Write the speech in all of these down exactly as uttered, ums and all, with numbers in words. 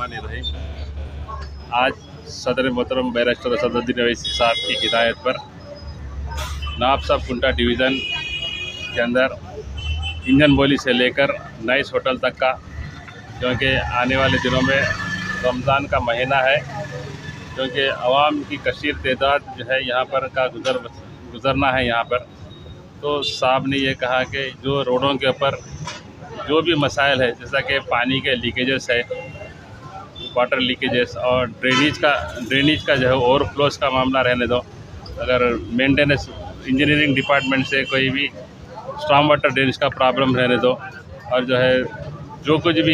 बिस्मिल्लाहिर्रहमानिर्रहीम। आज सदर मोहतरम बैरिस्टर असदुद्दीन ओवैसी साहब की हिदायत पर नवाब साहब कुंटा डिवीज़न के अंदर इंजन बोली से लेकर नाइस होटल तक का, क्योंकि आने वाले दिनों में रमज़ान का महीना है, क्योंकि आवाम की कसीर तादाद जो है यहाँ पर का गुजर गुज़रना है यहाँ पर। तो साहब ने ये कहा कि जो रोडों के ऊपर जो भी मसाइल है, जैसा कि पानी के लीकेजेस है, वाटर लीकेजेस और ड्रेनेज का ड्रेनेज का जो है ओवरफ्लोस का मामला रहने दो, अगर मेंटेनेंस इंजीनियरिंग डिपार्टमेंट से कोई भी स्ट्रॉम वाटर ड्रेनेज का प्रॉब्लम रहने दो, और जो है जो कुछ भी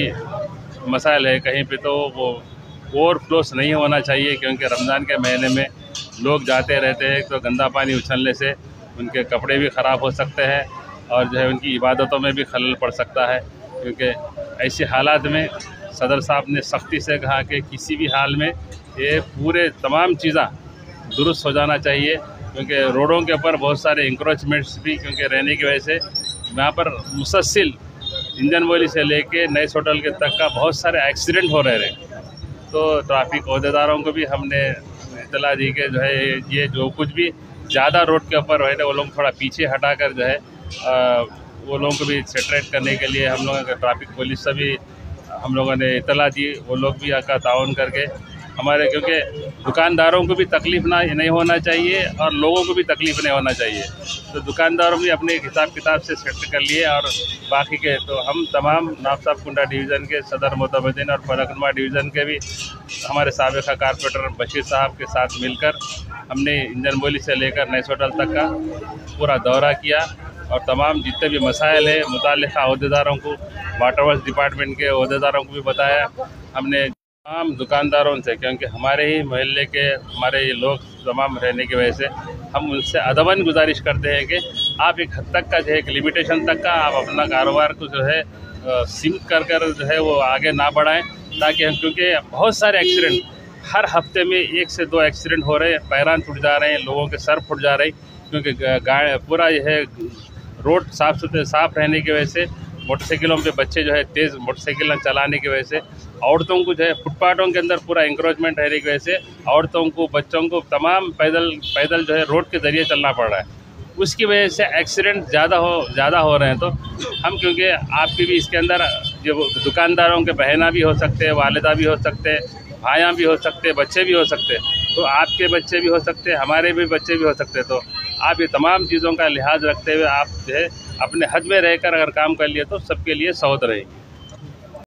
मसाइल है कहीं पे तो वो ओवरफ्लोस नहीं होना चाहिए, क्योंकि रमज़ान के महीने में लोग जाते रहते हैं, तो गंदा पानी उछलने से उनके कपड़े भी ख़राब हो सकते हैं और जो है उनकी इबादतों में भी खलल पड़ सकता है। क्योंकि ऐसे हालात में सदर साहब ने सख्ती से कहा कि किसी भी हाल में ये पूरे तमाम चीज़ें दुरुस्त हो जाना चाहिए, क्योंकि रोडों के ऊपर बहुत सारे इंक्रोचमेंट्स भी क्योंकि रहने की वजह से यहाँ पर मुसलसल इंजन बोली से लेके नए होटल के तक का बहुत सारे एक्सीडेंट हो रहे हैं। तो ट्रैफिक अहदेदारों को भी हमने इतला दी कि जो है ये जो कुछ भी ज़्यादा रोड के ऊपर रहे वो लोग थोड़ा पीछे हटाकर जो है आ, वो लोगों को भी सेटरेट करने के लिए हम लोगों का ट्रैफिक पुलिस से भी हम लोगों ने इतला दी, वो लोग भी आका ताउन करके हमारे, क्योंकि दुकानदारों को भी तकलीफ़ ना नहीं होना चाहिए और लोगों को भी तकलीफ़ नहीं होना चाहिए। तो दुकानदारों भी अपने हिसाब किताब से सेट कर लिए, और बाकी के तो हम तमाम नवाब साहब कुंटा डिवीज़न के सदर मोतबदीन और फलकनुमा डिवीज़न के भी हमारे साबिक़ा कारपोरेटर बशीर साहब के साथ मिलकर हमने इंजन बोली से लेकर नए होटल तक का पूरा दौरा किया, और तमाम जितने भी मसाइल है मुताल्लिक़ा अहदेदारों को, वाटर वर्क्स डिपार्टमेंट के अहदेदारों को भी बताया। हमने तमाम दुकानदारों से, क्योंकि हमारे ही मोहल्ले के हमारे ये लोग तमाम रहने की वजह से हम उनसे अदबन गुजारिश करते हैं कि आप एक हद तक का जो है एक लिमिटेशन तक का आप अपना कारोबार को जो है सीमित कर कर जो है वो आगे ना बढ़ाएं, ताकि हम, क्योंकि बहुत सारे एक्सीडेंट हर हफ्ते में एक से दो एक्सीडेंट हो रहे हैं, पैरान फुट जा रहे हैं, लोगों के सर फुट जा रहे हैं, क्योंकि गाड़ी पूरा यह है रोड साफ़ सुथरे साफ़ रहने की वजह से मोटरसाइकिलों पे बच्चे जो है तेज़ मोटरसाइकिल चलाने की वजह से, औरतों को जो है फुटपाथों के अंदर पूरा इंक्रोचमेंट रहने की वजह से औरतों को, बच्चों को तमाम पैदल पैदल जो है रोड के ज़रिए चलना पड़ रहा है। उसकी वजह से एक्सीडेंट ज़्यादा हो ज़्यादा हो रहे हैं। तो हम, क्योंकि आपके भी इसके अंदर जो दुकानदारों के बहना भी हो सकते हैं, वालिदा भी हो सकते हैं, भाइयाँ भी हो सकते हैं, बच्चे भी हो सकते हैं, तो आपके बच्चे भी हो सकते हैं, हमारे भी बच्चे भी हो सकते हैं। तो आप ये तमाम चीज़ों का लिहाज रखते हुए आप जो है अपने हद में रहकर अगर काम कर लिए तो सबके लिए सौद रहेगी।